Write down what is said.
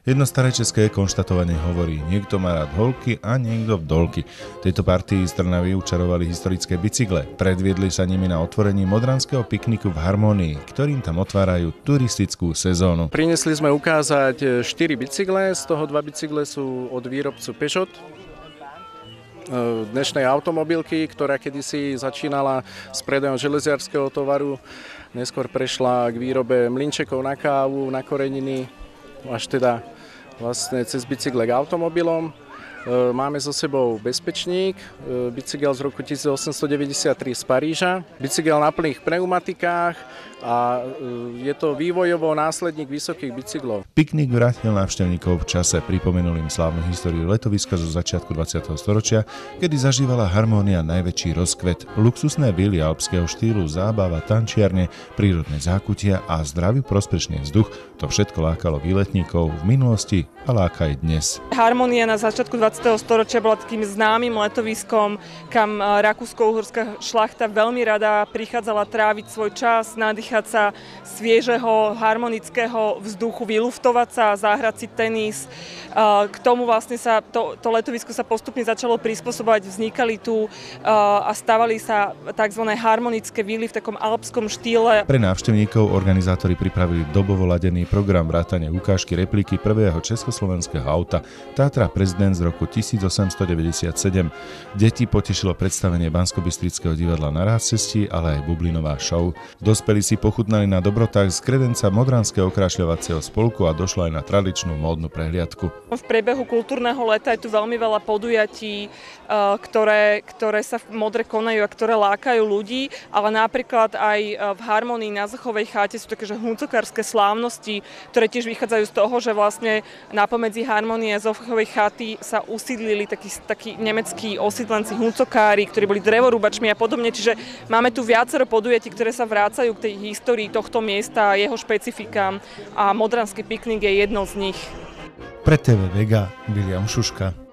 Jedno staré české konštatovanie hovorí: niekto má rád holky a niekto vdolky. Tejto partii z Trnavy učarovali historické bicykle. Predviedli sa nimi na otvorení modranského pikniku v Harmonii, ktorým tam otvárajú turistickú sezónu. Priniesli sme ukázať 4 bicykle, z toho 2 bicykle sú od výrobcu Peugeot, dnešnej automobilky, ktorá kedysi začínala s predajom železiarskeho tovaru, neskôr prešla k výrobe mlynčekov na kávu, na koreniny, až teda vlastne cez bicykle k automobilom. Máme so sebou bezpečník, bicykel z roku 1893 z Paríža, bicykel na plných pneumatikách a je to vývojovo následník vysokých bicyklov. Piknik vrátil návštevníkov v čase, pripomenul im slávnu históriu letoviska zo začiatku 20. storočia, kedy zažívala Harmónia najväčší rozkvet. Luxusné vily alpského štýlu, zábava, tančiarne, prírodné zákutia a zdravý prospešný vzduch, to všetko lákalo výletníkov v minulosti a láka aj dnes. Harmónia na začiatku 20. storočia bola takým známym letoviskom, kam rakúsko-uhorská šľachta veľmi rada prichádzala tráviť svoj čas, nadýchať sa sviežeho, harmonického vzduchu, vyluftovať sa, zahrať si tenis. K tomu vlastne sa to letovisko sa postupne začalo prispôsobovať, vznikali tu a stavali sa tzv. Harmonické vily v takom alpskom štýle. Pre návštevníkov organizátori pripravili dobovo ladený program vrátane ukážky repliky prvého československého auta Tatra Prezident z roku 1897. Deti potešilo predstavenie Banskobystrického divadla na Rácesti, ale aj bublinová show. Dospelí si pochutnali na dobrotách z kredenca Modranského okrášľovacieho spolku a došlo aj na tradičnú módnu prehliadku. V priebehu kultúrneho leta je tu veľmi veľa podujatí, ktoré sa v Modre konajú a ktoré lákajú ľudí, ale napríklad aj v Harmonii na Zachovej cháte sú také huncokárske slávnosti, ktoré tiež vychádzajú z toho, že vlastne napomedzi Harmonie a Zachovej chaty sa usídlili takí nemeckí osídlenci huncokári, ktorí boli drevorúbačmi a podobne, čiže máme tu viacero podujatí, ktoré sa vrácajú k tej histórii tohto miesta a jeho špecifikám a Modranský piknik je jednou z nich. Pre TV Vega, William Šuška.